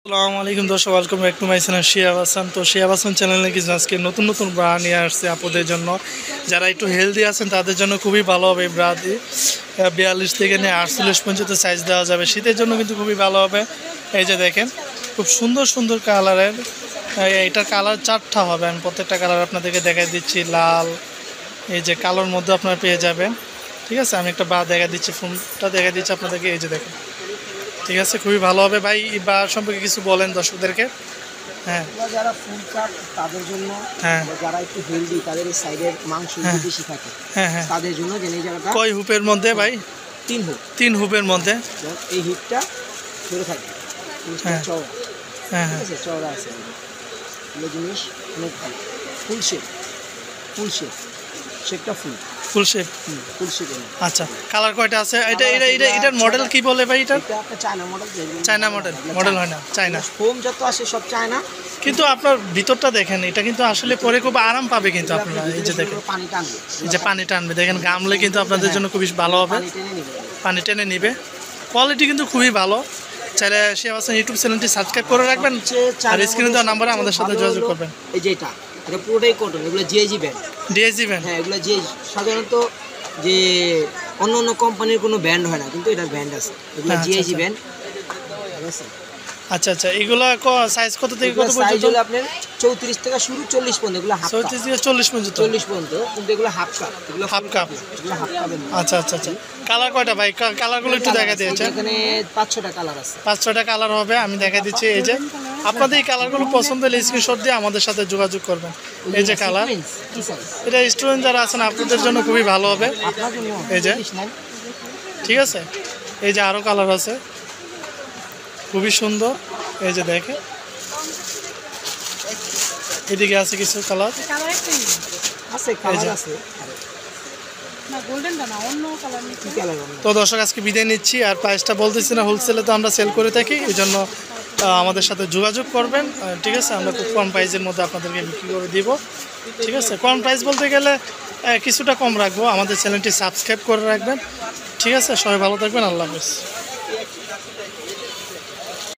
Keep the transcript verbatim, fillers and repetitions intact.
আসসালামু আলাইকুম দর্শক, welcome back to my channel Shihab Hasan. তো শিহাব হাসান চ্যানেলে কিছু আজকে নতুন নতুন ব্রা নিয়ে আসছে আপুদের জন্য। যারা একটু হেলদি আছেন তাদের জন্য খুবই ভালো হবে এই ব্রা দিয়ে। বিয়াল্লিশ থেকে নিয়ে আটচল্লিশ পর্যন্ত সাইজ দেওয়া যাবে, শীতের জন্য কিন্তু খুবই ভালো হবে। এই যে দেখেন, খুব সুন্দর সুন্দর কালারের, এটার কালার চারটা হবে। আমি প্রত্যেকটা কালার আপনাদেরকে দেখাই দিচ্ছি। লাল, এই যে কালোর মধ্যে আপনারা পেয়ে যাবেন। ঠিক আছে, আমি একটা ব্রা দেখা দিচ্ছি, ফোনটা দেখা দিচ্ছি আপনাদেরকে। এই যে দেখেন, ঠিক আছে, খুবই ভালো হবে। ভাই বা সম্পর্কে কিছু বলেন দর্শকদেরকে। হ্যাঁ, যারা ফুল চাট তাদের জন্য, হ্যাঁ, যারা একটু হেলদি, তাদের এই সাইডের মাংস বেশি থাকে, হ্যাঁ হ্যাঁ, তাদের জন্য যে এই জায়গাটা কয় হুপের মধ্যে ভাই? তিন হুপ। তিন হুপের মধ্যে এই হিপটা ধরে থাকে, হ্যাঁ চওড়া, হ্যাঁ ঠিক হ্যাঁ, আছে, চওড়া আছে। এগুলো জিনিস অনেক ভালো। ফুল শেপ, ফুল শেপ, শেপটা ফুল ফুল শেপ। ফুল শেপ। আচ্ছা, কালার কয়টা আছে? এটা এটা এটা এটার মডেল কি বলে ভাই? এটা এটা একটা China model. China model. Model হয় না, চায়না। ফোম যত আসে সব চায়না, কিন্তু আপনার ভিতরটা দেখেন, এটা কিন্তু আসলে পরে খুব আরাম পাবে কিন্তু আপনারা। এই যে দেখেন, পানি টানবে, এই যে পানি টানবে, দেখেন গামলে কিন্তু আপনাদের জন্য খুবই ভালো হবে। পানি টেনে নিবে, পানি টেনে নিবে। কোয়ালিটি কিন্তু খুবই ভালো। চাইলে শিহাব হাসান ইউটিউব চ্যানেলটি সাবস্ক্রাইব করে রাখবেন, আর স্ক্রিনে দেওয়া নাম্বারে আমাদের সাথে যোগাযোগ করবেন। এই যে এটা এটা পুরোটাই কটন, এগুলো জিআইজি ব্যান্ড। ডিএসজি ব্যান্ড? হ্যাঁ, এগুলো জিআইজি। সাধারণত যে অন্য অন্য কোম্পানির কোনো ব্যান্ড হয় না, কিন্তু এটার ব্যান্ড আছে, এগুলো জিআইজি ব্যান্ড। ঠিক আছে। আচ্ছা আচ্ছা, এগুলো সাইজ কত থেকে কত পর্যন্ত? সাইজ হলো আপনার চৌত্রিশ থেকে শুরু, চল্লিশ পর্যন্ত। এগুলো হাফ কাপ, চৌত্রিশ থেকে চল্লিশ পর্যন্ত। চল্লিশ পর্যন্ত, কিন্তু এগুলো হাফ কাপ। এগুলো হাফ কাপ, এগুলো হাফ কাপের। আচ্ছা আচ্ছা আচ্ছা। কালার কয়টা ভাই? কালারগুলো একটু দেখা দিয়েছে। এখানে পাঁচ ছটা কালার আছে, পাঁচ ছটা কালার হবে, আমি দেখা দিচ্ছি। এই যে আপনাদের এই কালারগুলো পছন্দ হলে স্ক্রিনশট দিয়ে আমাদের সাথে যোগাযোগ করবেন। এই যে কালার, এটা স্টুডেন্ট যারা আছেন আপনাদের জন্য খুবই ভালো হবে। এই যে, ঠিক আছে, এই যে আরও কালার আছে, খুবই সুন্দর। এই যে দেখে, এদিকে আছে কিছু কালার আছে, কালার আছে। তো দর্শক, আজকে বিদায় নিচ্ছি। আর প্রাইসটা বলতেছি না, হোলসেলে তো আমরা সেল করে থাকি, এই জন্য আমাদের সাথে যোগাযোগ করবেন। ঠিক আছে, আমরা খুব কম প্রাইসের মধ্যে আপনাদেরকে বিক্রি করে দিব। ঠিক আছে, কম প্রাইস বলতে গেলে কিছুটা কম রাখবো। আমাদের চ্যানেলটি সাবস্ক্রাইব করে রাখবেন। ঠিক আছে, সবাই ভালো থাকবেন। আল্লাহ হাফেজ।